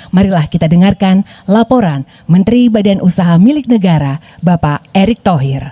Marilah kita dengarkan laporan Menteri Badan Usaha Milik Negara, Bapak Erick Thohir.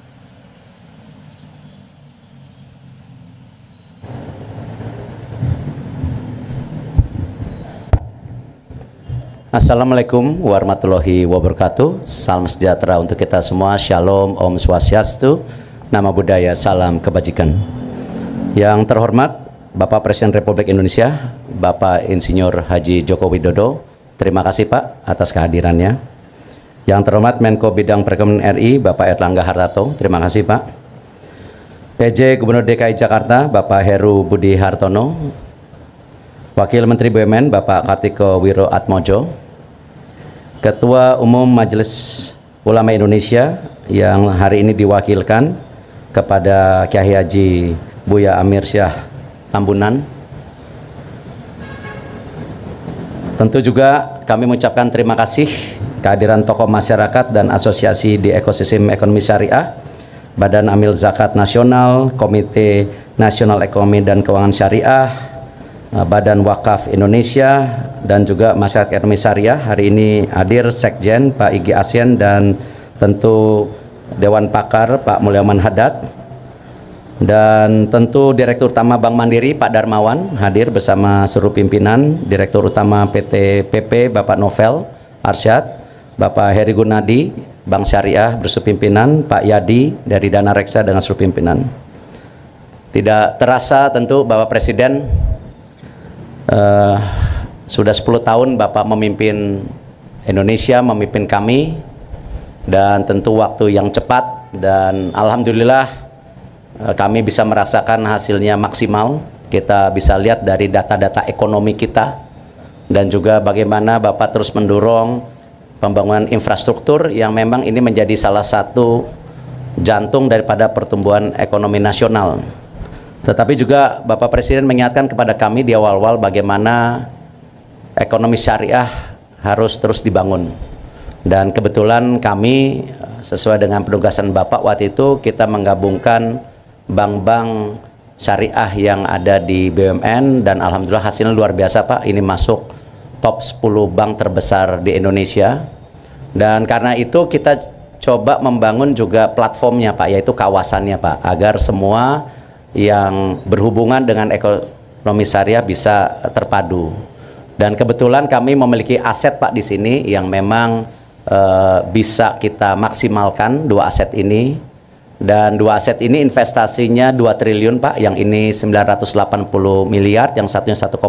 Assalamualaikum warahmatullahi wabarakatuh. Salam sejahtera untuk kita semua. Shalom, Om Swastiastu, Nama Budaya, salam kebajikan. Yang terhormat Bapak Presiden Republik Indonesia, Bapak Insinyur Haji Joko Widodo, terima kasih Pak atas kehadirannya. Yang terhormat Menko Bidang Perekonomian RI, Bapak Erlangga Hartarto, terima kasih Pak. PJ Gubernur DKI Jakarta, Bapak Heru Budi Hartono, Wakil Menteri BUMN, Bapak Kartiko Wiroatmojo, Ketua Umum Majelis Ulama Indonesia yang hari ini diwakilkan kepada Kyai Haji Buya Amir Syah Tambunan. Tentu juga kami mengucapkan terima kasih kehadiran tokoh masyarakat dan asosiasi di ekosistem ekonomi syariah, Badan Amil Zakat Nasional, Komite Nasional Ekonomi dan Keuangan Syariah, Badan Wakaf Indonesia, dan juga masyarakat ekonomi syariah. Hari ini hadir Sekjen Pak Igi Asien dan tentu Dewan Pakar Pak Mulyaman Haddad, dan tentu Direktur Utama Bank Mandiri Pak Darmawan hadir bersama seluruh pimpinan, Direktur Utama PT PP Bapak Novel Arsyad, Bapak Heri Gunadi Bank Syariah bersama pimpinan, Pak Yadi dari Dana Reksa dengan seluruh pimpinan. Tidak terasa tentu Bapak Presiden sudah 10 tahun Bapak memimpin Indonesia, memimpin kami, dan tentu waktu yang cepat, dan alhamdulillah kami bisa merasakan hasilnya maksimal. Kita bisa lihat dari data-data ekonomi kita, dan juga bagaimana Bapak terus mendorong pembangunan infrastruktur yang memang ini menjadi salah satu jantung daripada pertumbuhan ekonomi nasional. Tetapi juga Bapak Presiden mengingatkan kepada kami di awal-awal bagaimana ekonomi syariah harus terus dibangun. Dan kebetulan kami sesuai dengan penugasan Bapak waktu itu, kita menggabungkan bank-bank syariah yang ada di BUMN, dan alhamdulillah hasilnya luar biasa Pak. Ini masuk top 10 bank terbesar di Indonesia. Dan karena itu kita coba membangun juga platformnya Pak, yaitu kawasannya Pak, agar semua yang berhubungan dengan ekonomi syariah bisa terpadu. Dan kebetulan kami memiliki aset Pak di sini yang memang bisa kita maksimalkan dua aset ini. Dan dua aset ini investasinya 2 triliun Pak, yang ini 980 miliar, yang satunya 1,1.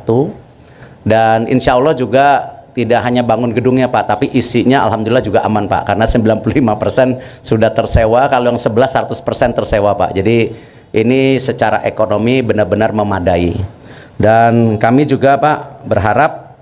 Dan insya Allah juga tidak hanya bangun gedungnya Pak, tapi isinya alhamdulillah juga aman Pak, karena 95% sudah tersewa, kalau yang 11 100% tersewa Pak. Jadi ini secara ekonomi benar-benar memadai. Dan kami juga Pak berharap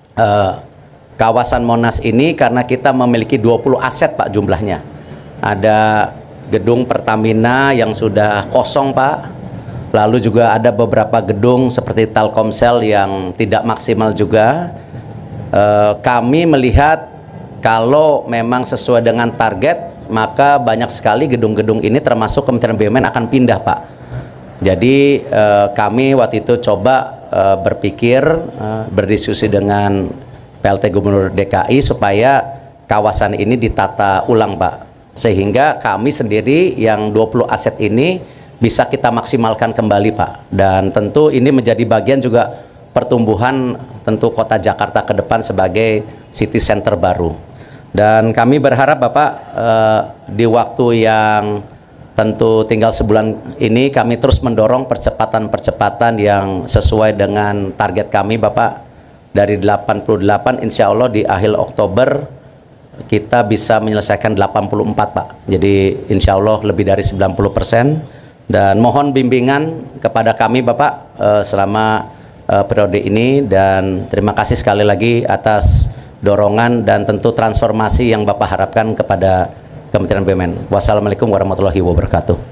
kawasan Monas ini, karena kita memiliki 20 aset Pak jumlahnya. Ada gedung Pertamina yang sudah kosong Pak, lalu juga ada beberapa gedung seperti Telkomsel yang tidak maksimal juga. Kami melihat kalau memang sesuai dengan target, maka banyak sekali gedung-gedung ini termasuk Kementerian BUMN akan pindah Pak. Jadi kami waktu itu coba berpikir, berdiskusi dengan PLT Gubernur DKI supaya kawasan ini ditata ulang Pak, sehingga kami sendiri yang 20 aset ini bisa kita maksimalkan kembali Pak. Dan tentu ini menjadi bagian juga pertumbuhan tentu kota Jakarta ke depan sebagai city center baru. Dan kami berharap Bapak di waktu yang tentu tinggal sebulan ini, kami terus mendorong percepatan-percepatan yang sesuai dengan target kami Bapak. Dari 88 insya Allah di akhir Oktober kita bisa menyelesaikan 84 Pak. Jadi insya Allah lebih dari 90%. Dan mohon bimbingan kepada kami Bapak selama periode ini, dan terima kasih sekali lagi atas dorongan dan tentu transformasi yang Bapak harapkan kepada Kementerian BUMN. Wassalamualaikum warahmatullahi wabarakatuh.